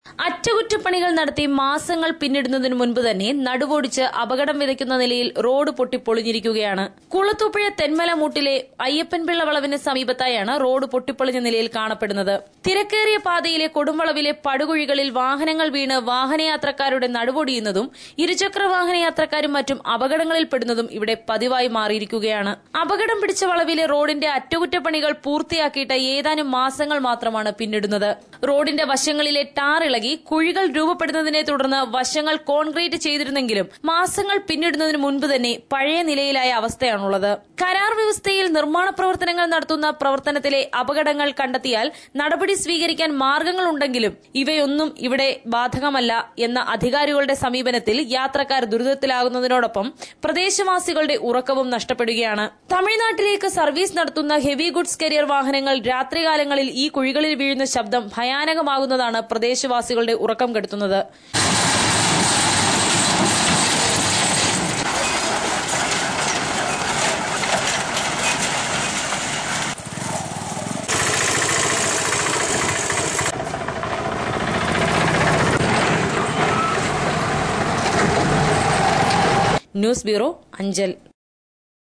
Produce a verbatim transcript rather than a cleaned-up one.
അറ്റകുറ്റപ്പണികൾ നടത്തി മാസങ്ങൾ പിന്നിടുന്നതിന് മുൻപ് തന്നെ നടുവൊടിച്ച് അപകടം വിതയ്ക്കുന്ന നിലയിൽ റോഡ് പൊട്ടിപ്പൊളിഞ്ഞിരിക്കുകയാണ്. കുളത്തൂപ്പുഴ തെന്മലമൂട്ടിലെ അയ്യപ്പൻപിള്ള വളവിന് സമീപത്തായാണ് റോഡ് പൊട്ടിപ്പൊളിഞ്ഞ നിലയിൽ കാണപ്പെടുന്നത്. തിരക്കേറിയ പാതയിലെ കൊടുംവളവിലെ പടുകുഴികളിൽ വാഹനങ്ങൾ വീണ് വാഹനയാത്രക്കാരുടെ നടുവൊടിയുന്നതും ഇരുചക്ര വാഹനയാത്രക്കാരും മറ്റും അപകടങ്ങളിൽപ്പെടുന്നതും ഇവിടെ പതിവായി മാറിയിരിക്കുകയാണ്. അപകടം പിടിച്ച വളവിലെ റോഡിന്റെ അറ്റകുറ്റപ്പണികൾ പൂർത്തിയാക്കിയിട്ട് ഏതാനും മാസങ്ങൾ മാത്രമാണ് പിന്നിടുന്നത്. റോഡിന്റെ വശങ്ങളിലെ ടാർ ഇളകി കുഴികൾ രൂപപ്പെടുന്നതിനെ തുടർന്ന് വശങ്ങൾ കോൺക്രീറ്റ് ചെയ്തിരുന്നെങ്കിലും മാസങ്ങൾ പിന്നിടുന്നതിന് മുൻപ് തന്നെ പഴയ നിലയിലായ അവസ്ഥയാണുള്ളത്. കരാർ വ്യവസ്ഥയിൽ നിർമ്മാണ പ്രവർത്തനങ്ങൾ നടത്തുന്ന പ്രവർത്തനത്തിലെ അപകടങ്ങൾ കണ്ടെത്തിയാൽ നടപടി സ്വീകരിക്കാൻ മാർഗങ്ങളുണ്ടെങ്കിലും ഇവയൊന്നും ഇവിടെ ബാധകമല്ല എന്ന അധികാരികളുടെ സമീപനത്തിൽ യാത്രക്കാർ ദുരിതത്തിലാകുന്നതിനോടൊപ്പം പ്രദേശവാസികളുടെ ഉറക്കവും നഷ്ടപ്പെടുകയാണ്. തമിഴ്നാട്ടിലേക്ക് സർവീസ് നടത്തുന്ന ഹെവി ഗുഡ്സ് കരിയർ വാഹനങ്ങൾ രാത്രികാലങ്ങളിൽ ഈ കുഴികളിൽ വീഴുന്ന ശബ്ദം ഭയാനകമാകുന്നതാണ് പ്രദേശവാസികളുടെ ഉറക്കം കെടുത്തുന്നത്. News bureau, Anchal.